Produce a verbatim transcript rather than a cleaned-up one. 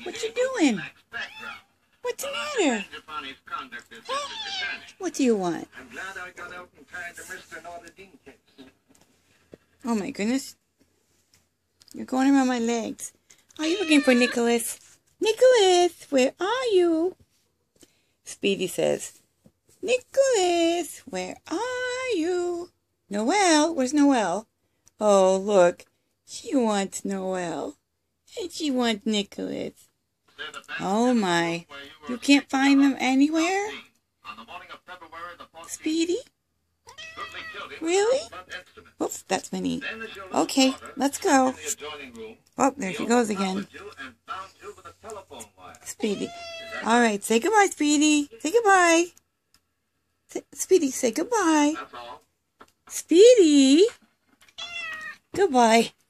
What you doing? What's the matter? Huh? What do you want? Oh my goodness. You're going around my legs. Are you looking for Nicholas? Nicholas, where are you? Speedy says, Nicholas, where are you? Noelle, where's Noelle? Oh, look, she wants Noelle. And she wants Nicholas. Oh my, you can't find them anywhere? Speedy? Really? Oops, that's Minnie. Okay, let's go. Oh, there she goes again. Speedy. All right, say goodbye, Speedy. Say goodbye. Say, Speedy, say goodbye. Speedy. Goodbye.